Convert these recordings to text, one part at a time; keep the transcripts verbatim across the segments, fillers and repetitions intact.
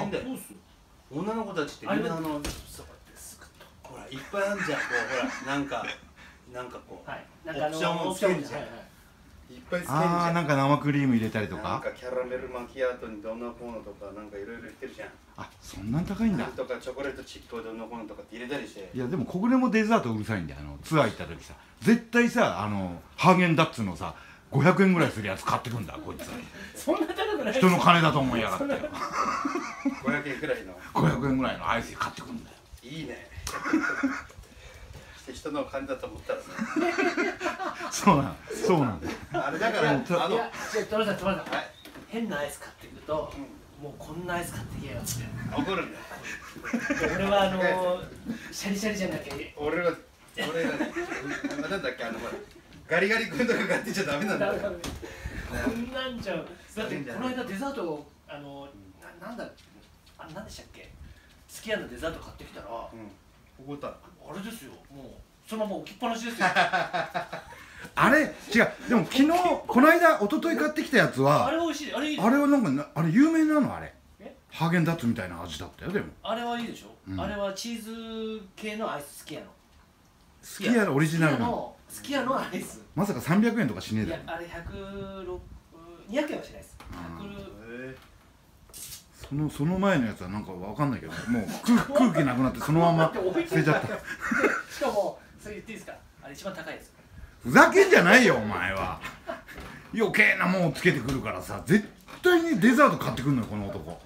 んだよ。女の子たちってみんなあのそうですくとほらいっぱいあるじゃん。こうほらなんかなんかこうオプションをつけるじゃん。いっぱいつけるじゃん。 ああ、なんか生クリーム入れたりとか。 なんかキャラメルマキアートにどんなこうのとかなんかいろいろ言ってるじゃん。 あ、そんなに高いんだ。 とかチョコレートチップをどんなこうのとかって入れたりして。 いやでも小暮もデザートうるさいんだよ。あのツアー行った時さ、絶対さあのハーゲンダッツのさごひゃくえんぐらいするやつ買ってくんだこいつ。 そんな高くない。 人の金だと思いやがってよ。 ごひゃくえんくらいのごひゃくえんぐらいのアイス買ってくんだよ。 いいね。人の金だと思ったらね。 そうなんそうなんだよ。 あれだからあのいや、じゃあトラさんトラさん、変なアイス買ってくると、もうこんなアイス買ってきやがって怒るんだよ。 俺はあのシャリシャリじゃなきゃ俺は俺がなんだっけあのほらガリガリ君とか買ってちゃダメなんだよ。 こんなんじゃだってこの間デザートをあのななんだあれなんでしたっけ、すき家のデザート買ってきたら、 怒った。 あれですよ、もうそのまま置きっぱなしですよ。 あれ違う、でも昨日この間一昨日買ってきたやつはあれ美味しい、あれいい。 あれはなんかなあれ有名なのあれ。 えハーゲンダッツみたいな味だったよでも。 あれはいいでしょ、 うん、 あれはチーズ系のアイスすき家の。 すき家のオリジナルの。 すき家のアイス。 まさかさんびゃくえんとかしねえだろ。 いやあれひゃくろく、にひゃくえんはしないです。 そのその前のやつはなんかわかんないけど、もう空空気なくなってそのまま捨てちゃった。 しかもそれ言っていいですか、あれ一番高いです。 ふざけんじゃないよお前は。余計なもんをつけてくるからさ、絶対にデザート買ってくるのよこの男。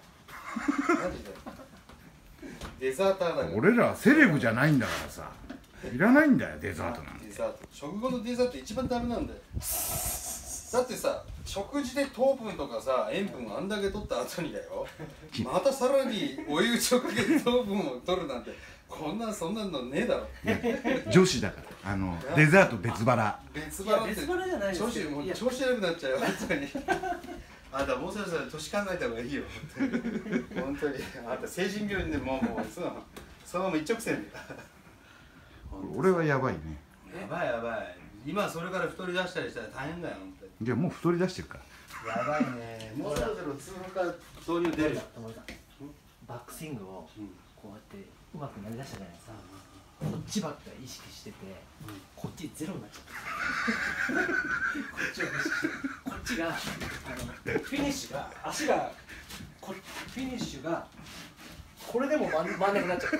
デザーターだから。 俺らはセレブじゃないんだからさ、いらないんだよデザートなんて。 デザート食後のデザート一番ダメなんだよ。だってさ、食事で糖分とかさ塩分あんだけ取った後にだよ、またさらに追い打ちをかけて糖分を取るなんて、こんなそんなのねえだろ。 女子だからあのデザート別腹。 別腹って別腹じゃないです調子もう調子悪くなっちゃうよ本当に。あんたもうそろそろ年考えた方がいいよ本当に。あんた成人病院でもうもうそのそのまま一直線で。 俺はやばいね。 やばいやばい。今それから太り出したりしたら大変だよ本当に。 いやもう太り出してるから。 やばいね。もうそろそろ通路から導入出る。 バックスイングをこうやってうまくなりだしたじゃないですか。こっちばっかり意識してて、こっちゼロになっちゃった。こっちを意識して、こっちがあのフィニッシュが足がこフィニッシュがこれでも真ん真ん中になっちゃった。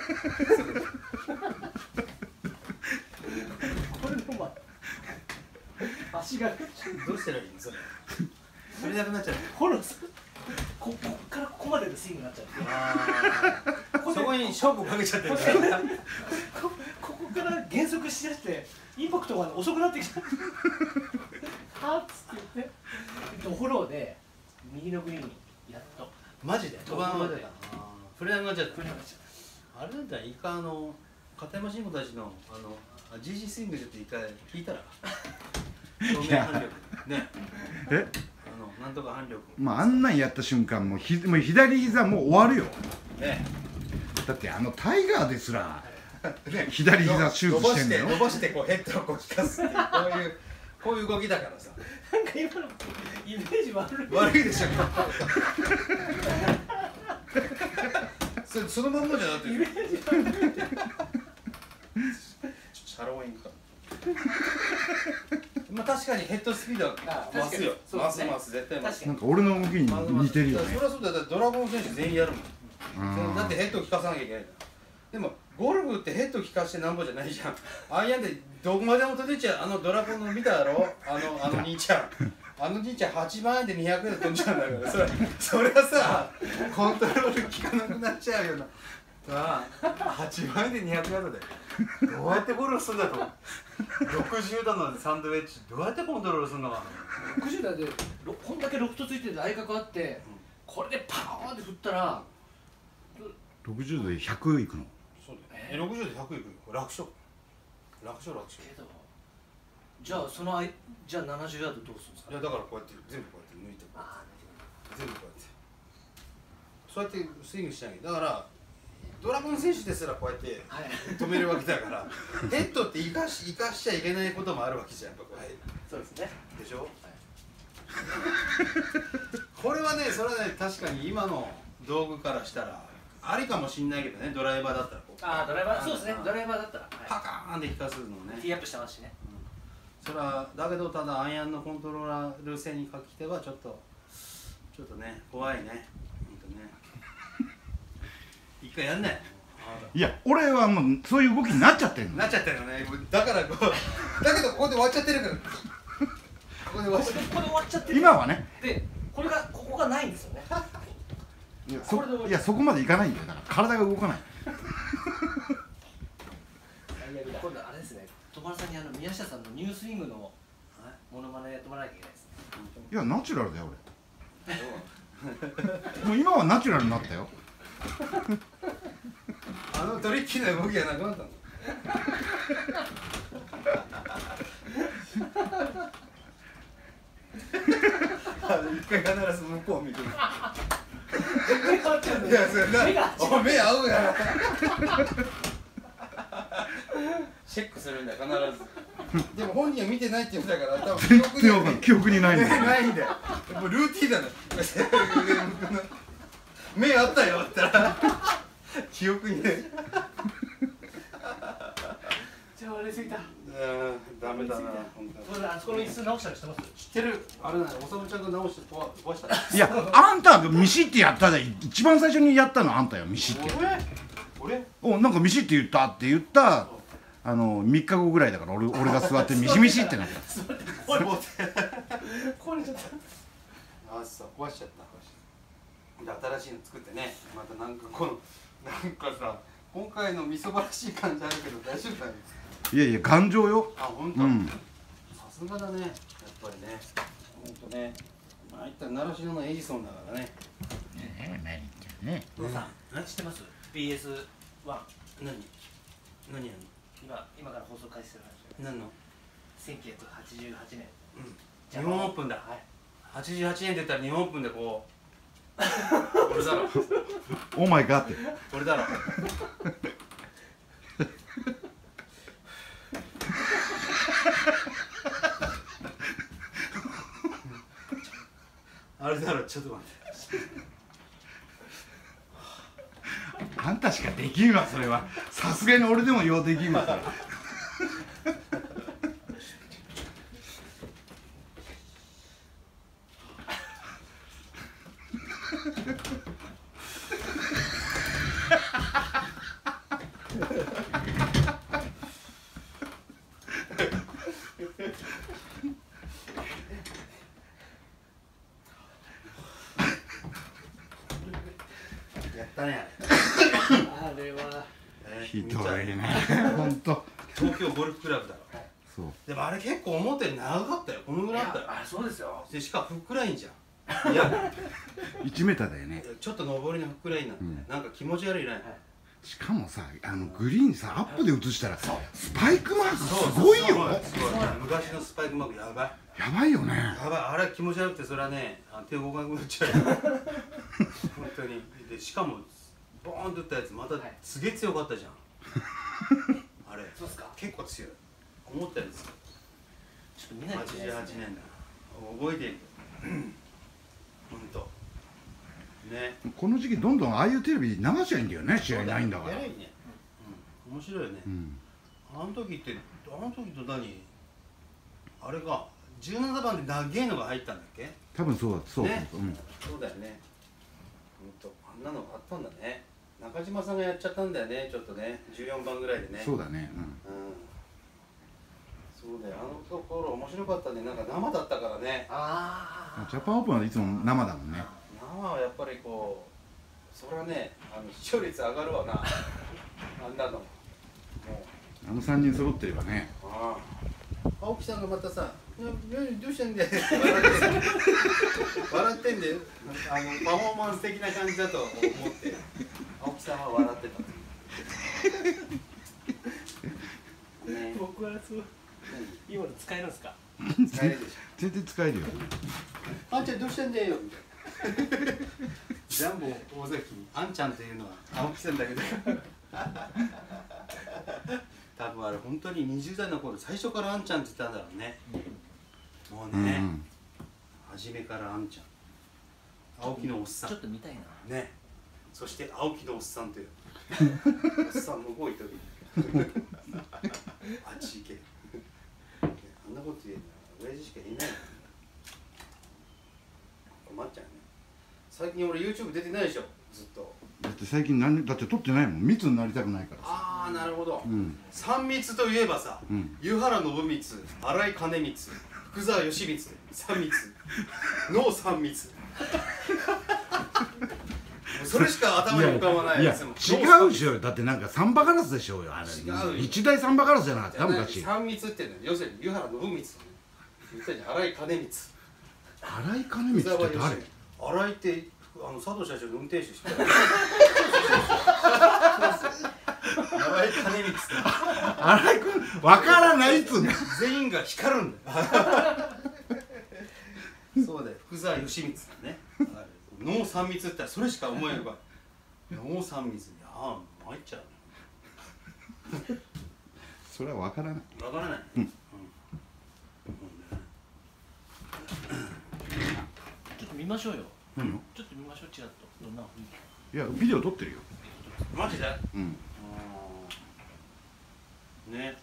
これでも足がどうしたらいいのそれ。それなくなっちゃう。 フォローする。ここっからここまでのスイングになっちゃって。 あそこに勝負かけちゃってる。 こここから減速しだしてインパクトが遅くなってきた。はっつって言ってフォローで右のグリーンにやっとマジで飛ばんまでだ。触れなくなっちゃった。 振れなくなっちゃっあれだったらいいか、あの片山慎吾たちのあの ジージー スイングちょっと一回聞いたら。表面反力ね。 えあのなんとか反力。 まああんなんやった瞬間もうひもう左膝もう終わるよ。 ね。 だってあのタイガーですら、ね、左膝手術してんだよ。 伸ばしてこうヘッドをこう引かすっていうこういうこういう動きだからさ。 なんか今のイメージ悪い。 悪いでしょ。それそのまんまじゃなくて。 イメージ悪い。 シャローインか。まあ確かにヘッドスピードは増すよ。増す増す絶対増す。 なんか俺の動きに似てるよね。 それはそうだ。だってドラゴン選手全員やるもん。だってヘッドを効かさなきゃいけないんだ。でもゴルフってヘッド効かしてなんぼじゃないじゃん。アイアンでどこまでも飛んでっちゃう。あのドラゴンの見ただろ。あのあの兄ちゃん。あの兄ちゃんはちまんえんでにひゃくえんで飛んじゃうんだから。それそれはさコントロール効かなくなっちゃうよな。ああはちまんえんでにひゃくヤードでどうやってゴルフするんだと。ろくじゅうどのサンドウェッジどうやってコントロールするのかな。 ろくじゅうだいでこんだけロフトついてて内角あって、これでパーンって振ったらろくじゅうどでひゃくいくの。 そうだよ。えろくじゅうでひゃくいくよ。楽勝楽勝楽勝。 けどじゃあそのあいじゃあななじゅうヤードどうするんですか。 いやだからこうやって全部こうやって抜いてああ全部こうやってそうやってスイングしなきゃ。だからドラゴン選手ですらこうやって止めるわけだからヘッドって生かし生かしちゃいけないこともあるわけじゃん。やっぱこれそうですね。 でしょ、はい、これはねそれはね確かに今の道具からしたらありかもしんないけどね、ドライバーだったらこうああドライバーそうですね、ドライバーだったらパカーンって引かすのね。 ティーアップしてますしね。 それはだけどただアイアンのコントローラール線に書き手はちょっとちょっとね怖いね。ほんとね。一回やんない。 いや俺はもうそういう動きになっちゃってんの。 なっちゃったよね。だからこうだけどここで終わっちゃってるから。ここで終わっちゃってる。 ここで終わっちゃってる。 今はね。 でこれがここがないんですよね。 いやそいやそこまでいかないんだよ。だから体が動かない。 今度あれですね。所さんにあの宮下さんのニュースイングのモノマネやってもらわなきゃいけないですね。 いやナチュラルだよ俺。もう今はナチュラルになったよ。 あのトリッキーな動きがなくなったの。一回必ず向こう見てる。いやそれな、お目合うやろ。チェックするんだよ必ず。でも本人は見てないって言うんだから多分全然わかんない。記憶にないんだよ。 ないんだよ。もうルーティンだね。目あったよって言ったら記憶にね。 じゃあ割れすぎた。 ダメだな。 それあそこの椅子直したりしてます？ 知ってる。あれだね。おさむちゃんが直して壊した。 いやあんたミシってやったで一番最初にやったのあんたよミシって。 俺？ おなんかミシって言ったって言ったあのみっかごぐらいだから俺俺が座ってミシミシってなった。 壊れちゃった。 あそう壊しちゃった。で新しいの作ってね。またなんかこのなんかさ今回のみそばらしい感じあるけど大丈夫だよ。 いやいや頑丈よ。 あ本当。 うんさすがだねやっぱりね。本当ね。まあいったら習志野のエジソンだからね。 ねえ何言ってるね。 お父さん知ってます？ ビーエスワン。 何？何やんの？ 今今から放送開始する話。 何の？ せんきゅうひゃくはちじゅうはちねん。 日本オープンだ。 はい。 はちじゅうはちねんって言ったら日本オープンでこう。これだろ。 オーマイガーって。 これだろ。あれだろちょっと待って。 あんたしかできんわそれは。さすがに俺でもようできんわ。 やったね。 あれはひどいね。本当。 東京ゴルフクラブだろ。 そう。 でもあれ結構思ったより長かったよ。このぐらいあったよ。 あそうですよ。 でしかもフックラインじゃん。いやいちメーターだよね。 ちょっと上りのフックラインなんで、ね、なんか気持ち悪いライン。 しかもさあのグリーンさアップで映したらスパイクマークすごいよ。 すごい昔のスパイクマークやばい。 やばいよね。 やばいあれ気持ち悪くてそれはね手動かなくなっちゃうよ。本当にでしかもボーンと打ったやつまたすげえ強かったじゃん。あれそうっすか。 結構強い。思ったやつ。 ちょっと見ないといけないですね。 はちじゅうはちねんだ。覚えてる。本当。ね。 この時期どんどんああいうテレビ流しちゃいいんだよね。試合ないんだから。 偉いね。うん。面白いよね。 うん。 あの時ってあの時と何？あれかじゅうななばんで長えのが入ったんだっけ？ 多分そうだそうねそう。うん。 そうだよね。本当あんなのがあったんだね。中島さんがやっちゃったんだよね。ちょっとねじゅうよんばんぐらいでね。 そうだね。うん。 うん。そうだよあのところ面白かったね。なんか生だったからね。 あジャパンオープンはいつも生だもんね。 生はやっぱりこうそれはねあの視聴率上がるわな。あんなの。もう。 あのさんにん揃ってればね。 ああ。青木さんがまたさ「どうしたんだよ」って笑って笑ってんであのパフォーマンス的な感じだと思って青木さんは笑ってた、ね、 僕はそう今の使えるんですか？ 使えるでしょ。 全然使えるよ。 あんちゃんどうしたんだよみたいな。ジャンボ大崎あんちゃんっていうのは青木さんだけど多分あれ本当ににじゅうだいの頃最初からあんちゃんって言ったんだろうね。もうね、うん、初めからあんちゃん青木のおっさんちょっと見たいなね。 そして青木のおっさんというおっさん向こう行っとるあっち行けあんなこと言えんな親父しかいない困っちゃうね最近俺 YouTube 出てないでしょずっとだって最近何だって撮ってないもん密になりたくないからさああなるほど、 うん、 三密といえばさ、うん、湯原信光、新井兼光、福沢義光、三密の三密それしか頭に浮かばないやつも違うでしょだってなんかサンバガラスでしょうよあれ違う一大サンバガラスじゃなかった昔三密ってね要するに湯原信光言ったように新井兼光新井兼光って誰新井ってあの佐藤社長の運転手してた新井兼光って新井君分からないっつうの全員が光るんだよそうだよ福沢義光ね農三密って言ったらそれしか思えれば農三密いやあ参っちゃうねそれは分からない分からない、 うんうん、 ちょっと見ましょうよ何のちょっと見ましょうちらっとどんな雰囲気いやビデオ撮ってるよマジでうんね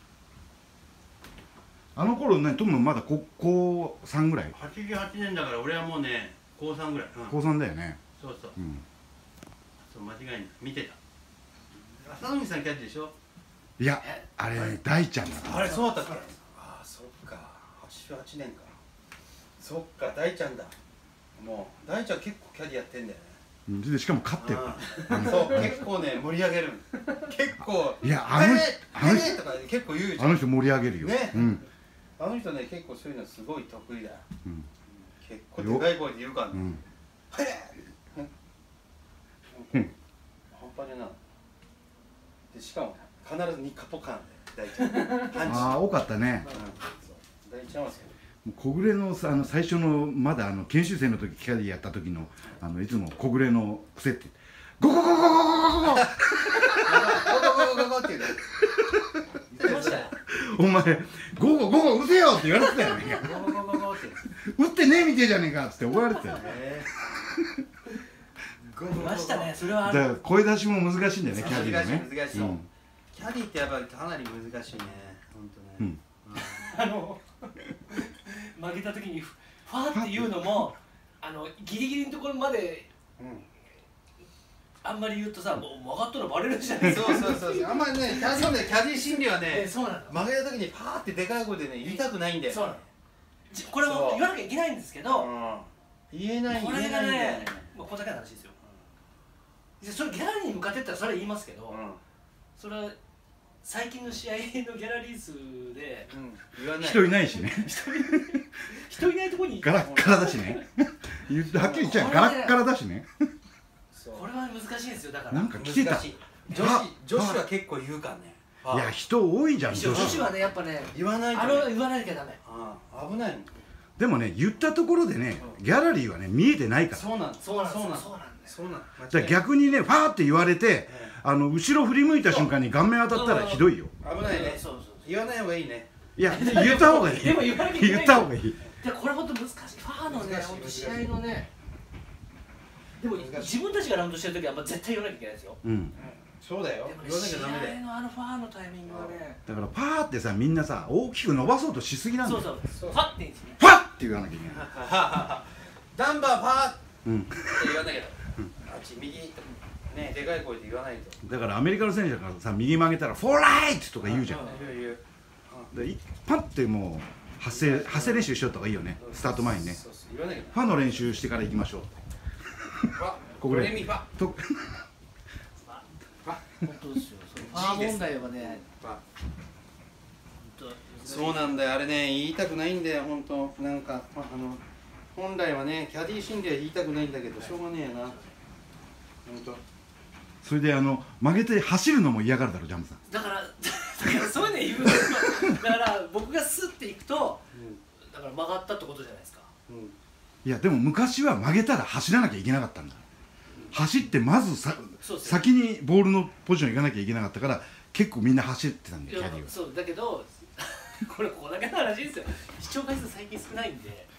あの頃ねトムまだ高校さんぐらいはちじゅうはちねんだから俺はもうね高さんぐらい、うん、 高さんだよねそうそう、 うん、 そう間違いない見てた浅野さんキャッチでしょいやあれ大ちゃんだあれそうだったっけああそっかはちじゅうはちねんかそっか大ちゃんだもう大ちゃん結構キャディやってんだよねでしかも勝ってるそう結構ね盛り上げる結構いやあの人あの人とか結構言うじゃんあの人盛り上げるよね、 うん、 あの人ね結構そういうのすごい得意だよ、 うん、 結構でかい声で言うからね、うん、はい半端じゃないでしかも必ずニカポカンで大ちゃんああ多かったね、 うん、大ちゃんはそう小暮のさあの最初のまだあの研修生の時キャディやった時のあのいつも小暮の癖ってゴゴゴゴゴゴゴゴゴゴゴゴゴゴって言うねお前ゴゴゴゴ打てよって言われてたよねゴゴゴゴゴって打ってねえみてえじゃねえかっつって怒られてたよね見ましたねそれはあるだから声出しも難しいんだよねキャディのね難しい難しいキャディってやっぱりかなり難しいね本当ねあの曲げた時にファーっていうのもあのギリギリのところまで、うん、あんまり言うとさもう曲がったらバレるじゃないですかそうそうそうあんまりねキャディねキャディ心理はねそうなの曲げた時にパーってでかい声でね言いたくないんだよそうなのこれも言わなきゃいけないんですけど、うん、 言えないこれがねもうこれだけの話ですよ、うん、それギャラリーに向かってったらそれは言いますけど、うん、それは最近の試合のギャラリー数で、 うん、人いないしね人いないところにガラッガラだしねはっきり言っちゃうガラッガラだしねこれは難しいですよだからなんか来てた女子女子は結構言うからねいや人多いじゃん女子はねやっぱね言わないとあの言わなきゃダメ危ないでもね言ったところでねギャラリーはね見えてないからそうなんそうなんそうなんそうなんだ逆にねファーって言われてあの後ろ振り向いた瞬間に顔面当たったらひどいよ危ないね言わない方がいいねいや言った方がいいでも言わなきゃいけない言った方がいいでこれ本当難しいファーのね本当試合のねでも自分たちがラウンドしてる時は絶対言わなきゃいけないですようんそうだよ言わなきゃダメだよ試合のあのファーのタイミングはねだからパーってさみんなさ大きく伸ばそうとしすぎなんだよそうそうファッていいんですねファッって言わなきゃいけないダンバーファーって言わなきゃあっち右ねでかい声で言わないとだからアメリカの選手だからさ右曲げたらフォーライトとか言うじゃんでパッてもう発声発声練習しようとかいいよねスタート前にねファの練習してから行きましょうここでファ本当ですよファー問題はねそうなんだよあれね言いたくないんだよ本当なんかあの本来はねキャディー心理は言いたくないんだけどしょうがねえな本当それであの曲げて走るのも嫌がるだろジャムさんだからだからそういうの言うんですよだから僕がスッていくと、うん、だから曲がったってことじゃないですか、うん、 いやでも昔は曲げたら走らなきゃいけなかったんだ、うん、走ってまずさ先にボールのポジション行かなきゃいけなかったから結構みんな走ってたんだよキャディーはそうだけどこれここだけの話ですよ視聴回数最近少ないんで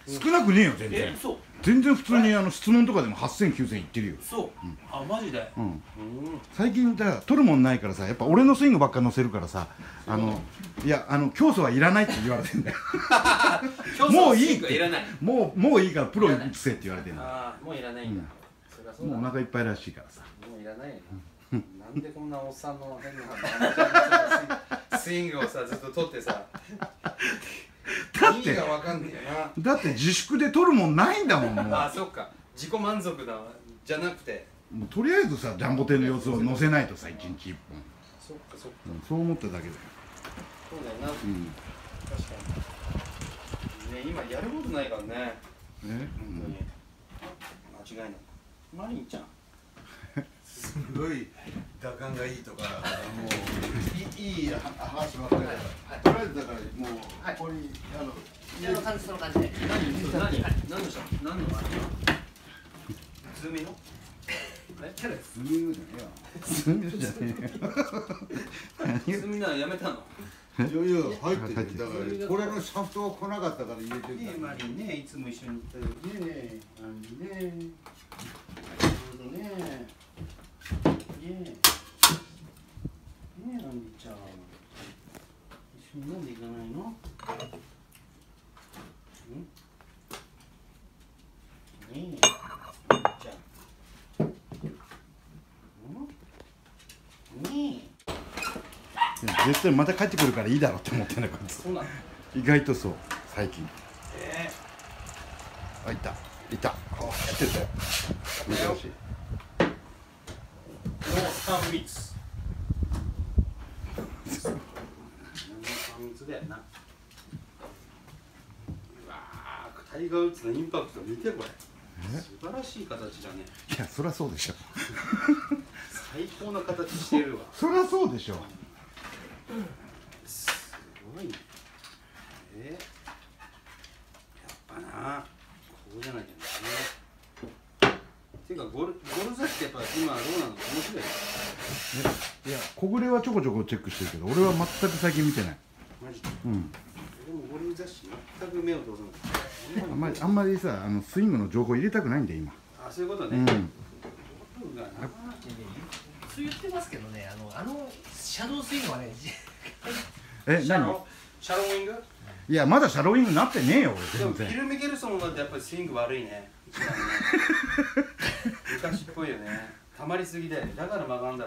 少なくねえよ全然。 え、そう全然普通にあの質問とかでもはっせんきゅうせんいってるよ。 そう、あ、マジで。 うん、 うん、 最近だから取るもんないからさ、やっぱ俺のスイングばっか載せるからさ、あのいやあの競争はいらないって言われてんだよもういいって、もうもういいからプロ育成って言われてんだよ。 ああ、もういらないんだ。 もうお腹いっぱいらしいからさ。 もういらないよな。なんでこんなおっさんの変なスイングをさずっと取ってさ。 だって意味がわかんねえよな。だって自粛で取るもんないんだもんもう。 な。あ、そっか。自己満足だじゃなくて。 もうとりあえずさジャンボ艇の様子を載せないとさ一日一本。 そっかそっか。 そう思っただけだよ。 そうだよな。 うん。 確かに。ね、今やることないからね。 ね。 本当に。間違いない。マリンちゃん。 すごい打感がいいとか、もういいいい話ばっかりだから、とりあえずだからもうここにあのその感じその感じで。 何何何でしょう。何のあれ？ズーミの？え？ スミングじゃねえよ。 スミングじゃねえよ。 ズーミなやめたの？ いやいや入ってる。だからこれのシャフトが来なかったから入れてる。 ねえマリンね、いつも一緒に行ったよねえ、あんねえ。なるほどね。ねえ。ねえ、アンリちゃん。一緒に飲んでいかないの？うん？ねえ、アンリちゃん。うん？ねえ。 絶対また帰ってくるからいいだろうって思ってんだこいつ。 そうなの？ 意外とそう最近。 えあ、いたいた。あ、来てたよ。珍しい。 え。ノースタンミツ。スタンミツだよな。うわー、タイガー・ウッズのインパクト見てこれ。素晴らしい形だね。 いや、そりゃそうでしょ。 最高な形してるわ。 そりゃそうでしょ。 すごいね。えー、やっぱな、こうじゃなきゃね。ていうかゴルゴルザってやっぱ今どうなの？面白い。 いや、小暮はちょこちょこチェックしてるけど、俺は全く最近見てない。 マジで。 うん。 でもゴルフ雑誌全く目を通さない。 あんまりあんまりさ、あのスイングの情報入れたくないんだよ今。 あ、そういうことね。 うん。 そう言ってますけどね、あのあのシャドウスイングはね。 え、何？ シャロシャロウイング？ いや、まだシャローイングなってねえよ俺でも全然。 フィル・ミケルソンなんてやっぱりスイング悪いね。一番ね昔っぽいよね。たまりすぎで、だから曲がるんだろ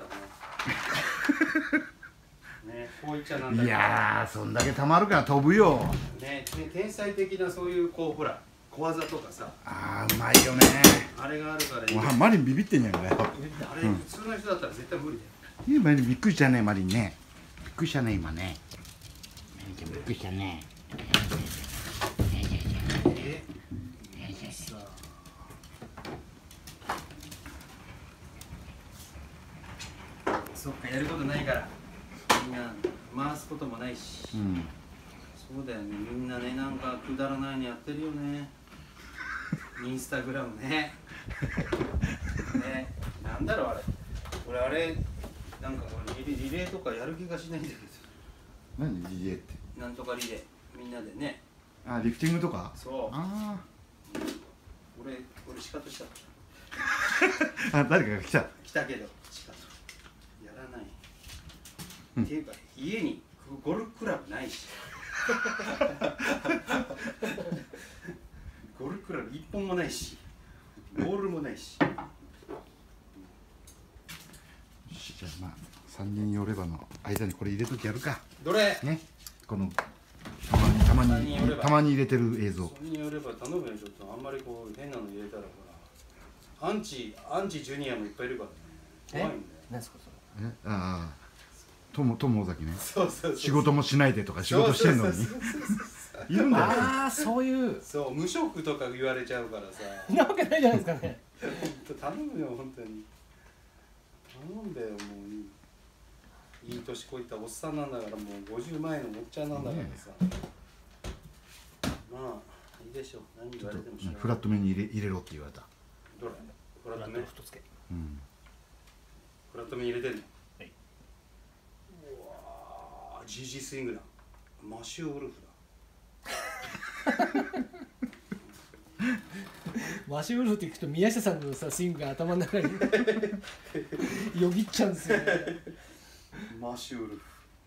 うね。ね、こう言っちゃなんだけど。 いやー、そんだけたまるから飛ぶよ。 ね、ね、天才的なそういうこうほら小技とかさ、 あー、うまいよね。 あれがあるからいい。 もうマリンビビってんじゃんかよ。 あれ、普通の人だったら絶対無理だよ。 いや、マリンびっくりしたね、マリンね。びっくりしたね今ね。マリンちゃんびっくりしたね。 えさあそっか、やることないからみんな回すこともないし、 うん。 そうだよね、みんなね、なんかくだらないのやってるよね。インスタグラムねね、なんだろうあれ、俺あれなんかリレー、リレーとかやる気がしないんだけど、 何リレーって？ なんとかリレーみんなでね。 あ、リフティングとか？ そう、 あ俺、俺シカトしたあ。あ、誰かが来た。 来たけどシカトやらない、うん、っていうか家にゴルフクラブないしゴルフクラブ一本もないしボールもないし。 よし、じゃあまあ三人寄ればの間にこれ入れときやるか。 どれね、このたまにたまにたまに入れてる映像。 それによれば頼むよ、ちょっとあんまりこう変なの入れたらほらアンチアンチジュニアもいっぱいいるからね。怖いんだよ。 何ですかそれ？ え、ああ、友友尾崎ね。 そうそうそう。 仕事もしないでとか仕事してんのにいるんだよ。 ああ、そういう。 そう、無職とか言われちゃうからさ。 なわけないじゃないですかね。 本当頼むよ本当に。頼んだよもういい年こいたおっさんなんだから、もうごじゅうまん円のおっちゃんなんだからさ。まあいいでしょう。何言われてもしょうがない。 フラット目に入れ入れろって言われた。 どれ？フラット目。 太つけ。 うん。 フラット目入れてんの。 はい。 うわー、ジージースイングだ。マシューウルフだ。 マシュウルフって聞くと宮下さんのさスイングが頭の中によぎっちゃうんですよね。 マシュールフ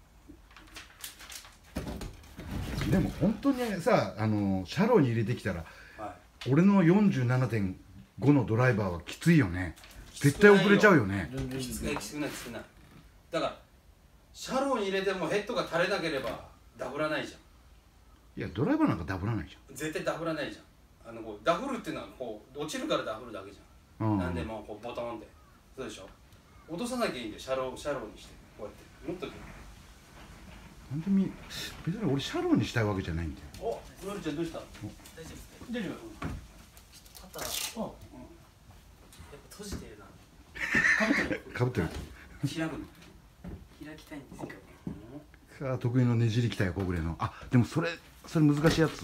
でも本当にさ、あのシャローに入れてきたら、 は俺の よんじゅうななてんご のドライバーはきついよね。絶対遅れちゃうよね。 いきつくないきつくないきつくない。だからシャローに入れてもヘッドが垂れなければダブらないじゃん。 いやドライバーなんかダブらないじ絶対ダブらないじゃん。あのこうダブルっていうのはこう落ちるからダブルだけじゃん。 ゃん。うん、 なんでもこうボトンってそうでしょ。落とさなきゃいいんだよ。シャローシャローにしてこうやってもっと。 なんでみ別に俺シャローにしたいわけじゃないんだよ。 お、のりちゃんどうした？ 大丈夫ですか？大丈夫。肩、うん、やっぱ閉じてるな。かぶってる。 かぶってる。 開くの。 開きたいんですよ。 さあ得意のねじりきたよ小暮の。あでもそれそれ難しいやつ。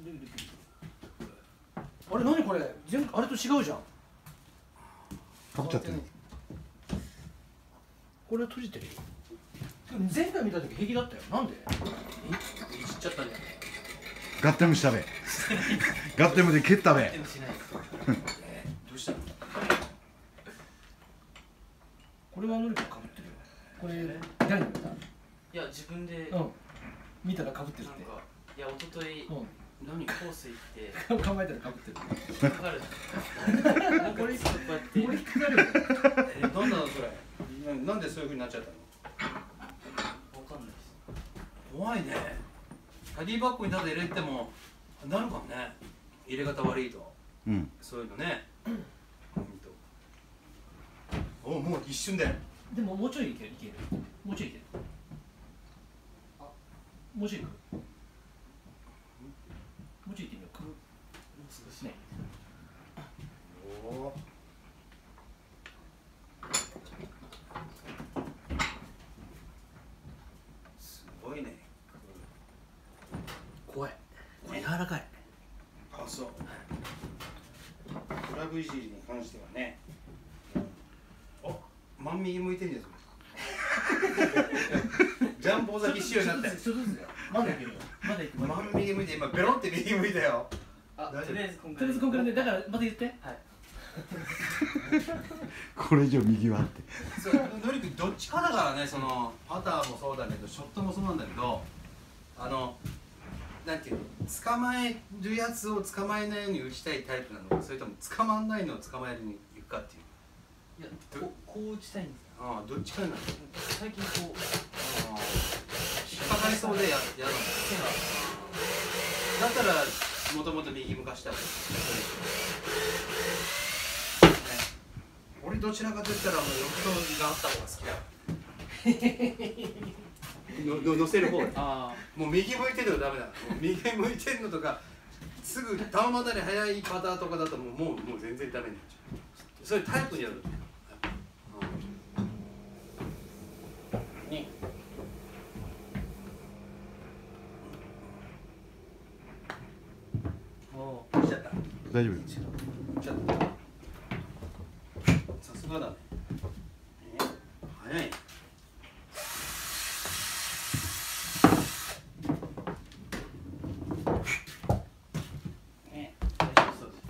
あれ何これ？全あれと違うじゃん。 かぶっちゃってる。 これ閉じてるよ。前回見た時平気だったよ。なんで？ いじっちゃったんじゃない？ ガッテムしたべ。ガッテムで蹴ったべ。 でもしないです。 どうしたの？ これはのりかかぶってるよ。これ誰に見た？ いや自分でうん。見たらかぶってるって。 なんかいや一昨日う何コース行ってん。考えたらかぶってる。 かかる。なんかこれこうやってこれかかるよ。 え、なんなのそれ？ななんでそういう風になっちゃったの？ わかんないです。 怖いね。キャディバッグにただ入れてもなるかもね。入れ方悪いと。 うん。 そういうのね。ほんと。お、もう一瞬だよ。 でももうちょいいけるいける。もうちょいいける。あ、もうちょいいく。もうちょいいってみようか。 もう少しね。 お。すごいね。 怖い。柔らかい。 あ、そう。クラブいじりに関してはね。お、真右向いてんじゃん。ジャンボ崎仕様になったよ。 ちょっとずつだよ。まだいけるよ。まだいける。 真右向いて、今ベロンって右向いたよ。 あ、とりあえずこんとりあえずこんくらいで、だからまた言って。 はい。 これ以上右はってそう、のりくんどっちかだからね、そのパターもそうだけど、ショットもそうなんだけど、あの、なんていうの、捕まえるやつを捕まえないように打ちたいタイプなのか、それとも捕まんないのを捕まえるに行くかっていう。 いや、こうこう打ちたいんです。 ああ、どっちかになる。 最近こうああ、引っかかりそうでややるんだ。だったらもともと右向かした方がいい。俺どちらかといったらもう横とがあった方が好きだ。のの乗せる方に。 あもう右向いてるのダメだ。もう右向いてるのとかすぐ球離れ早いパターとかだともうもうもう全然ダメになっちゃう。それタイプによる。に。 も来ちゃった。 大丈夫来ちゃった。さすがだね。え早いね。ね、大丈夫そうです。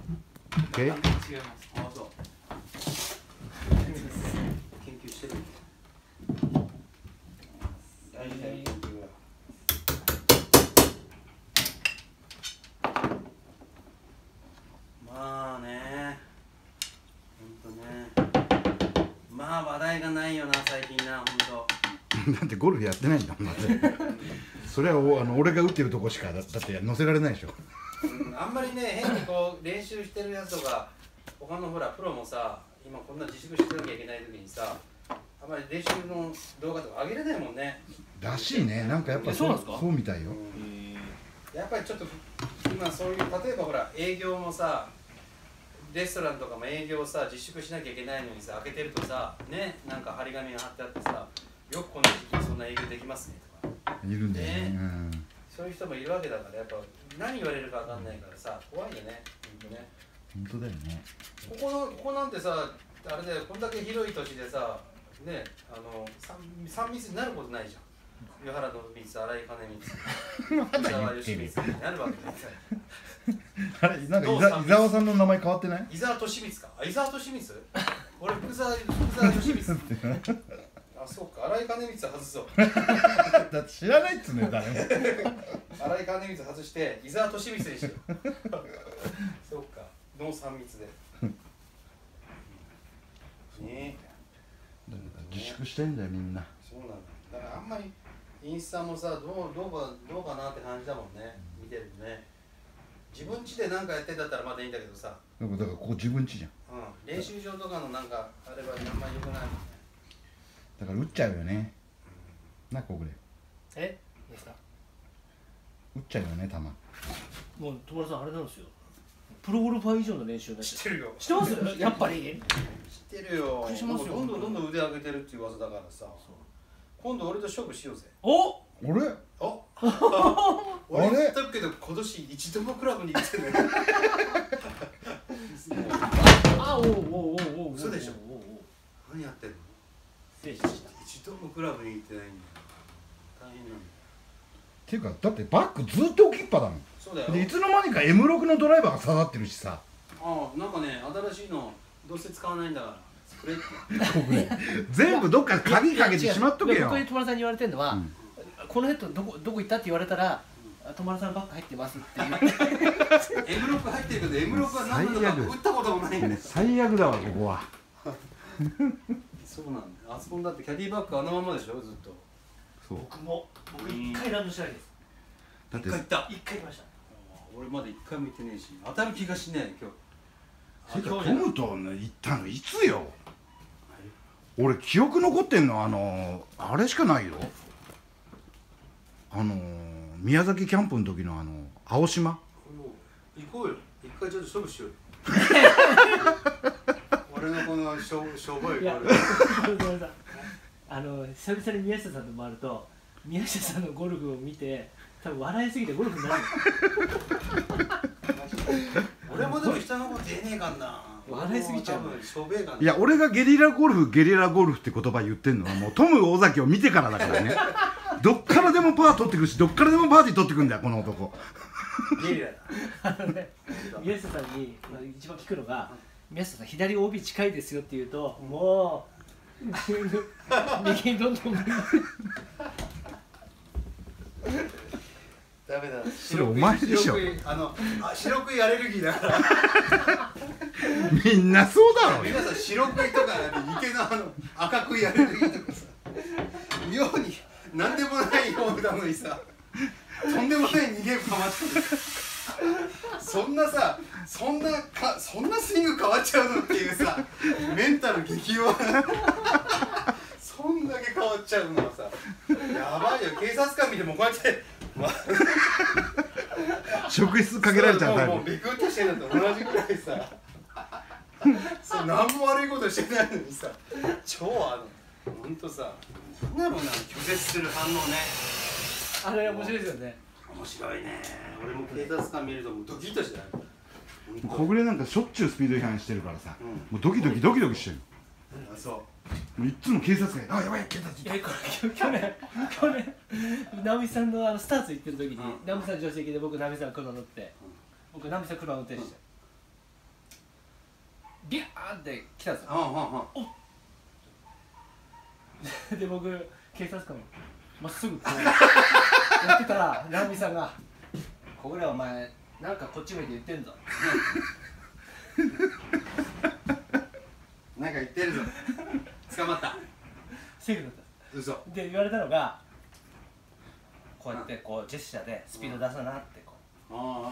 OK？ 違います。 あ、そう。研究してる。大事だよ、研究は。まあね。ほんとね。まあ話題がないよな、最近な、ほんと。 だってゴルフやってないんだもんまずそれはおあの俺が打ってるとこしかだだって乗せられないでしょ。 うん、あんまりね、変にこう練習してるやつとか、他のほらプロもさ、今こんな自粛してなきゃいけない時にさ、あんまり練習の動画とか上げれないもんね。 らしいね。なんかやっぱそうなんですかそうみたいよ。 やっぱりちょっと今そういう例えばほら営業もさ、レストランとかも営業さ自粛しなきゃいけないのにさ、開けてるとさね、なんか張り紙が貼ってあってさ、よくこの時期そんな営業できますねとか、 いるんだよね。 ねうんそういう人もいるわけだから、やっぱ何言われるかわかんないからさ、怖いよね、ほんとね。 本当だよね。 ここのここなんてさ、あれだよ、こんだけ広い土地でさ、ね、あの三三密になることないじゃん。 湯原信光、新井兼光、伊沢義光になるわけですよ。 あれなんか伊沢伊沢さんの名前変わってない？ 伊沢利光か。あ、伊沢利光？俺福沢福沢義光。あ、そうか。新井兼光外そう。 だって知らないっつうね、誰も。 新井兼光外して伊沢利光にしよう。そうか。の三密で。ね。 自粛してんだよみんな。 そうなんだ。だからあんまりインスタもさ、どうどうかどうかなって感じだもんね。見てるね。自分家で何かやってんだったらまだいいんだけどさ。 だからここ自分家じゃん。 うん。練習場とかのなんかあれはあんまり良くないもんね。 だから打っちゃうよね。なこぐれ。 えいいですか。 打っちゃうよね、球。 もう友田さんあれなんですよ、プロゴルファー以上の練習になっちゃ知ってるよ。 知ってますやっぱり。 知ってるよ。 びっくりしますよどんどんどんどん腕上げてるっていう噂だからさ。今度俺と勝負しようぜ。 お俺ああれ俺言ったけど今年一度もクラブに行ってない。 あおおおおおお嘘でしょ。 おおお何やってんの？ 失礼しました。 一度もクラブに行ってないんだよ。大変なんだよ。 っていうかだってバックずっと置きっぱだもん。 そうだよ。 でいつの間にか エムろく のドライバーが刺さってるしさ。 ああ、なんかね、新しいのどうせ使わないんだからスプレーこれ全部どっか鍵かけてしまっとけよ。 僕に友田さんに言われてるのは、 うんこのヘッドどこどこ行ったって言われたら、友田さんバッグ入ってますって言って。 エムろく 入ってるけど エムろく は何度か打ったこともないんだよ。 最悪だわここは。 そうなんだよ。あそこだってキャディバッグあのままでしょ、ずっと。 そう。 僕も僕一回ラウンドしてないです。 だって一回行った。 一回行きました。 俺まだ一回も行ってねえし、当たる気がしねえ今日。 てかトムとね行ったのいつよ。俺記憶残ってんのあのあれしかないよ。あの宮崎キャンプの時のあの青島。 行こうよ。一回ちょっと勝負しようよ。俺のこのしょしょぼい。 いやあの久々に宮下さんと回ると、宮下さんのゴルフを見て多分笑いすぎてゴルフになる。 俺もでも人のこと言えねえかんな。 笑いすぎちゃう。 多分しょべえかな。 いや俺がゲリラゴルフゲリラゴルフって言葉言ってんのはもうトム尾崎を見てからだからね。どっからでもパー取ってくるしどっからでもバーディー取ってくるんだよこの男。 ゲリラだ。 あのね、宮下さんに一番聞くのが、宮下さん左 オービー 近いですよって言うと、もう右にどんどんダメだ。 それお前でしょ。 白いあのあ白食いアレルギーだから。 みんなそうだろうよ。 皆さん白食いとか池のあの赤食いアレルギーとかさ、妙に何でもないようなのにさ、とんでもない逃げかまってる。そんなさ、そんなかそんなスイング変わっちゃうのっていうさ、メンタル激弱。そんだけ変わっちゃうのはさ、やばいよ。警察官見てもこうやって、まあ、 職質かけられちゃうタイプ。 もうビクッとしてるのと同じくらいさ、そう何も悪いことしてないのにさ、超あのほんとさ、なんだろうな、拒絶する反応ね。 あれ面白いですよね。 面白いね。俺も警察官見るともうドキッとしてない。 小暮なんかしょっちゅうスピード違反してるからさ、 うん、 もうドキドキドキドキしてる。 あ、そう。 もういっつも警察官が「あやばい警察」 えこれ去年去年直美さんのあのスターツ行ってる時に、 うん、 直美さん助手席で僕直美さん車乗って、うん、僕直美さん車運転して、うん、ビャーンって来たんですよ。 うんうんうん、で僕警察官まっすぐこうやってたら直美さんが「小暮お前なんかこっち向いて言ってんぞ」 なんか言ってるぞ。捕まった。 セーフだった。 嘘。 で言われたのがこうやってこうジェスチャーでスピード出すなってこう。 ああああああ。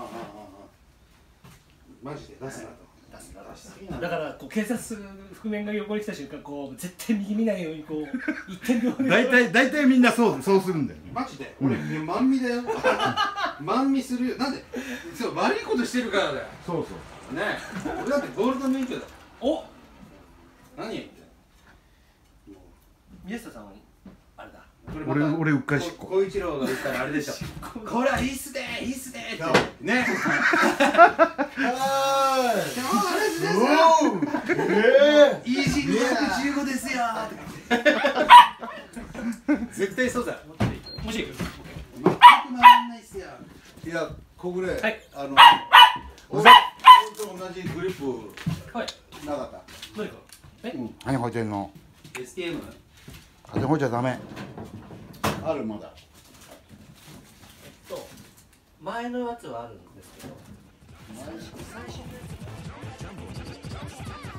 マジで出すなと。 出すな出すな。だからこう警察覆面が横に来た瞬間こう絶対右見ないようにこう一点で。 大体大体みんなそうそうするんだよね。 マジで。俺万味だよ。万味するよ。なんで？そう悪いことしてるからだよ。 そうそう。 ねえ。俺だってゴールド免許だ。 お。 何言ってんの？ 宮下さんはあれだ。 俺俺うっかりしっこ。 小一郎が言ったらあれでしょ。これはいいっすねいいっすねってね。はーい。今日はです。イージーにひゃくじゅうごですよ。絶対そうだ。 もしい全くなんないっすよ。いや、小暮、 はい、 あの、俺と同じグリップはいなかった。 何かえ、 うん、 何履いてんの？ エスティーエム。 風邪こいちゃダメ。 あるまだ。 えっと前のやつはあるんですけど最初